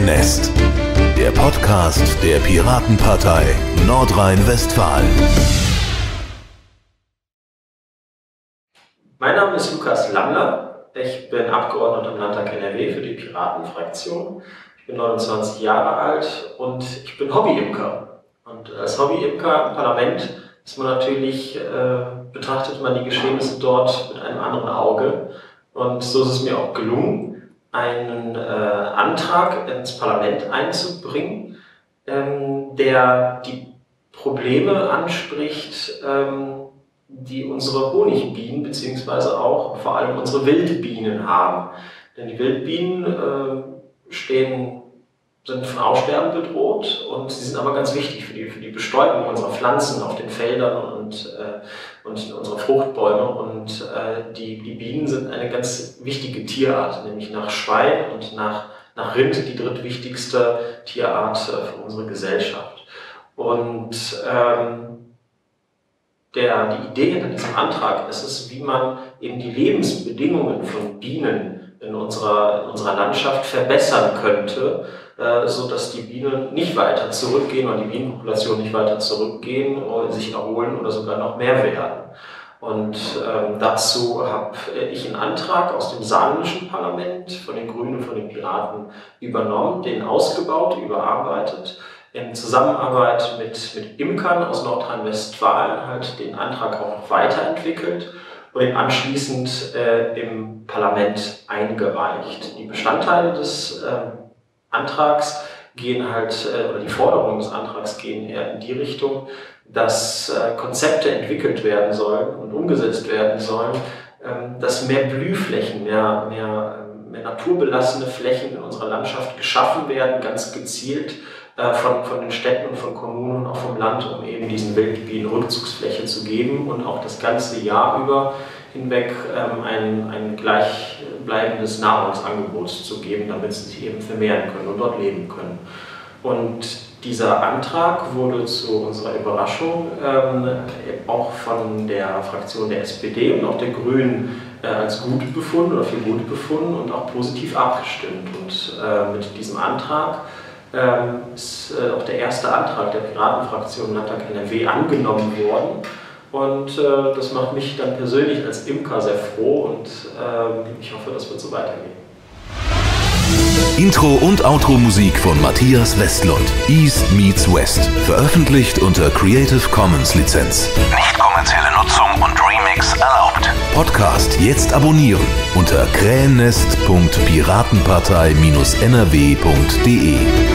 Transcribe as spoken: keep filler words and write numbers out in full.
Krähennest, der Podcast der Piratenpartei Nordrhein-Westfalen. Mein Name ist Lukas Lammler. Ich bin Abgeordneter im Landtag N R W für die Piratenfraktion. Ich bin neunundzwanzig Jahre alt und ich bin Hobby-Imker. Und als Hobby-Imker im Parlament ist man natürlich, äh, betrachtet man die Geschehnisse dort mit einem anderen Auge. Und so ist es mir auch gelungen, einen äh, Antrag ins Parlament einzubringen, ähm, der die Probleme anspricht, ähm, die unsere Honigbienen bzw. auch vor allem unsere Wildbienen haben. Denn die Wildbienen äh, stehen, sind von Aussterben bedroht und sie sind aber ganz wichtig für die, für die Bestäubung unserer Pflanzen auf den Feldern und, äh, und unserer Fruchtbäume. Und äh, die, die Bienen sind eine ganz wichtige Tierart, nämlich nach Schwein und nach, nach Rind die drittwichtigste Tierart äh, für unsere Gesellschaft. Und ähm, Der, die Idee hinter diesem Antrag ist es, wie man eben die Lebensbedingungen von Bienen in unserer, in unserer Landschaft verbessern könnte, äh, so dass die Bienen nicht weiter zurückgehen oder die Bienenpopulation nicht weiter zurückgehen oder sich erholen oder sogar noch mehr werden. Und ähm, dazu habe ich einen Antrag aus dem saarländischen Parlament von den Grünen und von den Piraten übernommen, den ausgebaut, überarbeitet, in Zusammenarbeit mit, mit Imkern aus Nordrhein-Westfalen halt den Antrag auch noch weiterentwickelt und ihn anschließend äh, im Parlament eingereicht. Die Bestandteile des äh, Antrags gehen halt, äh, oder die Forderungen des Antrags gehen eher in die Richtung, dass äh, Konzepte entwickelt werden sollen und umgesetzt werden sollen, äh, dass mehr Blühflächen, mehr, mehr, mehr naturbelassene Flächen in unserer Landschaft geschaffen werden, ganz gezielt, Von, von den Städten und von Kommunen und auch vom Land, um eben diesen Wildbienen Rückzugsfläche zu geben und auch das ganze Jahr über hinweg ähm, ein, ein gleichbleibendes Nahrungsangebot zu geben, damit sie sich eben vermehren können und dort leben können. Und dieser Antrag wurde zu unserer Überraschung ähm, auch von der Fraktion der S P D und auch der Grünen äh, als gut befunden oder für gut befunden und auch positiv abgestimmt. Und äh, mit diesem Antrag Ähm, ist äh, auch der erste Antrag der Piratenfraktion im Landtag N R W angenommen worden. Und äh, das macht mich dann persönlich als Imker sehr froh und äh, ich hoffe, das wird so weitergehen. Intro- und Outro-Musik von Matthias Westlund. East meets West. Veröffentlicht unter Creative Commons Lizenz. Nicht kommerzielle Nutzung und Remix erlaubt. Podcast jetzt abonnieren unter krähennest punkt piratenpartei Bindestrich n r w punkt d e.